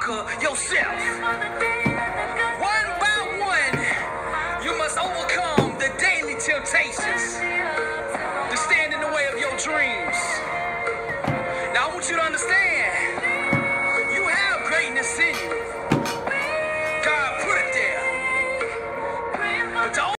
conquer yourself. One by one, you must overcome the daily temptations to stand in the way of your dreams.